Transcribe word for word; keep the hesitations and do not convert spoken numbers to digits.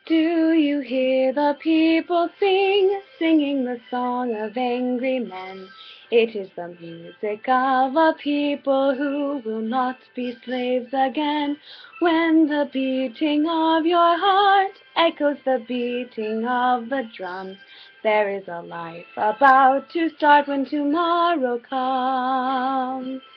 Do you hear the people sing, singing the song of angry men? It is the music of a people who will not be slaves again. When the beating of your heart echoes the beating of the drums, there is a life about to start when tomorrow comes.